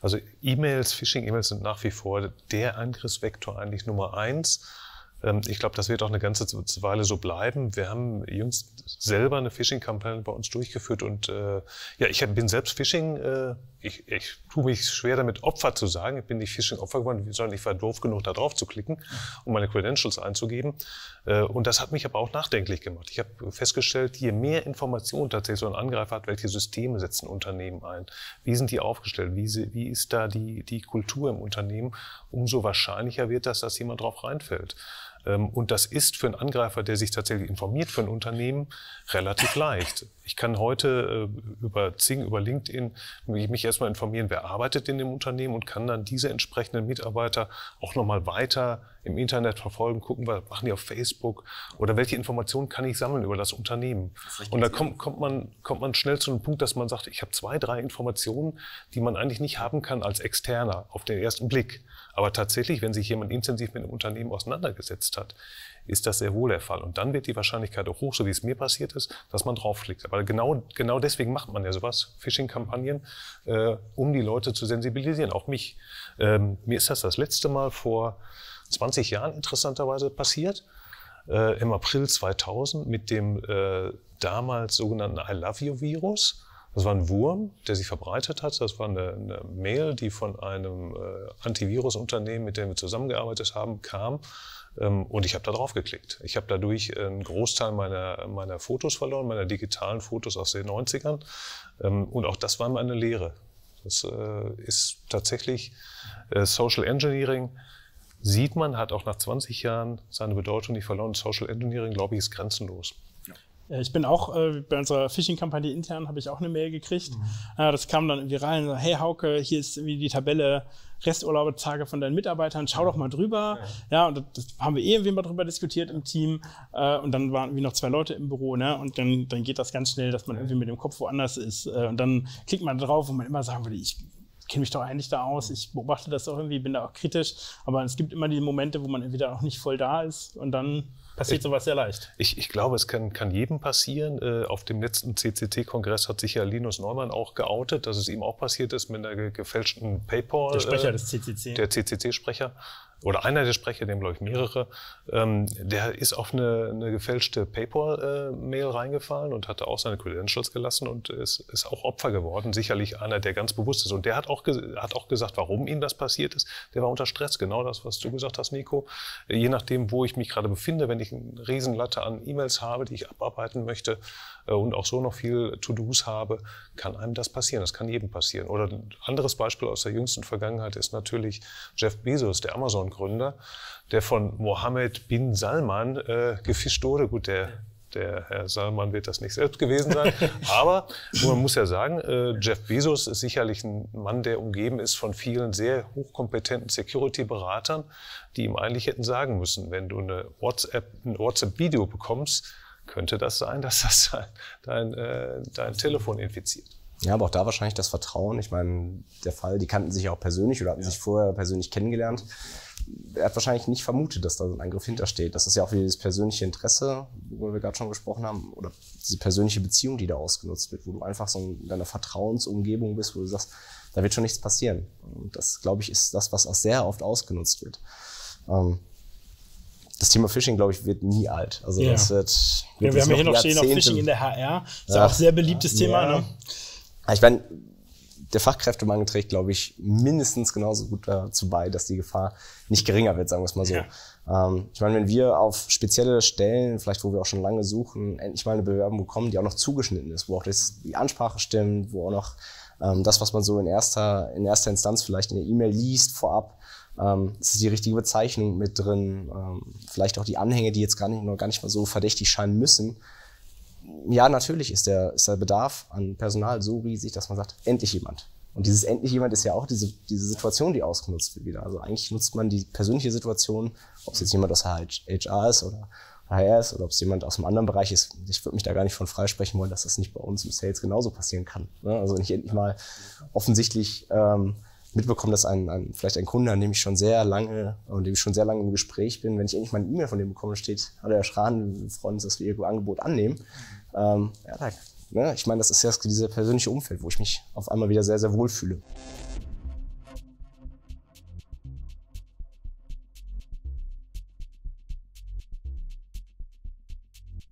Also E-Mails, Phishing-E-Mails sind nach wie vor der Angriffsvektor eigentlich Nummer 1. Ich glaube, das wird auch eine ganze Weile so bleiben. Wir haben jüngst selber eine Phishing-Kampagne bei uns durchgeführt und ich bin selbst Phishing. Ich tue mich schwer damit, Opfer zu sagen. Ich bin nicht Phishing-Opfer geworden, sondern ich war doof genug, da drauf zu klicken, um meine Credentials einzugeben. Und das hat mich aber auch nachdenklich gemacht. Ich habe festgestellt, je mehr Informationen tatsächlich so ein Angreifer hat, welche Systeme setzen Unternehmen ein, wie sind die aufgestellt, wie ist da die Kultur im Unternehmen, umso wahrscheinlicher wird das, dass jemand drauf reinfällt. Und das ist für einen Angreifer, der sich tatsächlich informiert für ein Unternehmen, relativ leicht. Ich kann heute über Xing, über LinkedIn mich erstmal informieren, wer arbeitet in dem Unternehmen und kann dann diese entsprechenden Mitarbeiter auch nochmal weiter im Internet verfolgen, gucken, was machen die auf Facebook oder welche Informationen kann ich sammeln über das Unternehmen. Und da kommt man schnell zu einem Punkt, dass man sagt, ich habe 2, 3 Informationen, die man eigentlich nicht haben kann als Externer auf den ersten Blick. Aber tatsächlich, wenn sich jemand intensiv mit einem Unternehmen auseinandergesetzt hat, ist das sehr wohl der Fall. Und dann wird die Wahrscheinlichkeit auch hoch, so wie es mir passiert ist, dass man draufklickt. Aber genau deswegen macht man ja sowas, Phishing-Kampagnen, um die Leute zu sensibilisieren, auch mich. Mir ist das letzte Mal vor 20 Jahren interessanterweise passiert, im April 2000 mit dem damals sogenannten I Love You Virus. Das war ein Wurm, der sich verbreitet hat. Das war eine Mail, die von einem Antivirusunternehmen, mit dem wir zusammengearbeitet haben, kam. Und ich habe da drauf geklickt. Ich habe dadurch einen Großteil meiner Fotos verloren, meiner digitalen Fotos aus den 90ern. Und auch das war meine Lehre. Das ist tatsächlich Social Engineering. Sieht man, hat auch nach 20 Jahren seine Bedeutung nicht verloren. Social Engineering, glaube ich, ist grenzenlos. Ich bin auch, bei unserer Phishing-Kampagne intern habe ich auch eine Mail gekriegt. Das kam dann irgendwie rein, so, hey Hauke, hier ist irgendwie die Tabelle Resturlaubstage von deinen Mitarbeitern, schau doch mal drüber. Ja, und das haben wir irgendwie mal drüber diskutiert im Team. Und dann waren irgendwie noch 2 Leute im Büro, ne? Und dann geht das ganz schnell, dass man irgendwie mit dem Kopf woanders ist. Und dann klickt man drauf, wo man immer sagen würde, ich kenne mich doch eigentlich da aus, ich beobachte das auch irgendwie, bin da auch kritisch. Aber es gibt immer die Momente, wo man irgendwie da auch nicht voll da ist und dann passiert sowas sehr leicht. Ich glaube, es kann jedem passieren. Auf dem letzten CCC-Kongress hat sich ja Linus Neumann auch geoutet, dass es ihm auch passiert ist mit einer gefälschten PayPal. Der Sprecher des CCC. Der CCC-Sprecher. Oder einer der Sprecher, dem glaube ich mehrere. Der ist auf eine gefälschte PayPal-Mail reingefallen und hatte auch seine Credentials gelassen und ist auch Opfer geworden. Sicherlich einer, der ganz bewusst ist. Und der hat auch gesagt, warum ihm das passiert ist. Der war unter Stress. Genau das, was du gesagt hast, Nico. Je nachdem, wo ich mich gerade befinde, wenn ich eine Riesenlatte an E-Mails habe, die ich abarbeiten möchte und auch so noch viel To-Dos habe, kann einem das passieren. Das kann jedem passieren. Oder ein anderes Beispiel aus der jüngsten Vergangenheit ist natürlich Jeff Bezos, der Amazon-Gründer, der von Mohammed bin Salman gefischt wurde. Gut, der Herr Salman wird das nicht selbst gewesen sein. Aber man muss ja sagen, Jeff Bezos ist sicherlich ein Mann, der umgeben ist von vielen sehr hochkompetenten Security-Beratern, die ihm eigentlich hätten sagen müssen, wenn du ein WhatsApp-Video bekommst, könnte das sein, dass das dein Telefon infiziert. Ja, aber auch da wahrscheinlich das Vertrauen. Ich meine, der Fall, die kannten sich auch persönlich oder hatten sich vorher persönlich kennengelernt. Er hat wahrscheinlich nicht vermutet, dass da so ein Angriff hintersteht. Das ist ja auch wieder das persönliche Interesse, worüber wir gerade schon gesprochen haben, oder diese persönliche Beziehung, die da ausgenutzt wird, wo du einfach so in deiner Vertrauensumgebung bist, wo du sagst, da wird schon nichts passieren. Und das, glaube ich, ist das, was auch sehr oft ausgenutzt wird. Das Thema Phishing, glaube ich, wird nie alt. Also das wird wir haben ja hier noch stehen, Phishing in der HR. Ist ja auch ein sehr beliebtes Thema. Ne? Ich meine, der Fachkräftemangel trägt, glaube ich, mindestens genauso gut dazu bei, dass die Gefahr nicht geringer wird, sagen wir es mal so. Ich meine, wenn wir auf spezielle Stellen, vielleicht wo wir auch schon lange suchen, endlich mal eine Bewerbung bekommen, die auch noch zugeschnitten ist, wo auch die Ansprache stimmt, wo auch noch das, was man so in erster Instanz vielleicht in der E-Mail liest vorab, es ist die richtige Bezeichnung mit drin, vielleicht auch die Anhänge, die jetzt gar nicht mal so verdächtig scheinen müssen. Ja, natürlich ist der Bedarf an Personal so riesig, dass man sagt, endlich jemand. Und dieses endlich jemand ist ja auch diese Situation, die ausgenutzt wird wieder. Also eigentlich nutzt man die persönliche Situation, ob es jetzt jemand aus HR ist oder HR ist oder ob es jemand aus einem anderen Bereich ist. Ich würde mich da gar nicht von freisprechen wollen, dass das nicht bei uns im Sales genauso passieren kann. Also wenn ich endlich mal offensichtlich mitbekommen, dass vielleicht ein Kunde, an dem ich schon sehr lange im Gespräch bin, wenn ich endlich mal eine E-Mail von dem bekomme, steht, hallo Herr Schran, wir freuen uns, dass wir Ihr Angebot annehmen. Ich meine, das ist ja dieses persönliche Umfeld, wo ich mich auf einmal wieder sehr, sehr wohl fühle.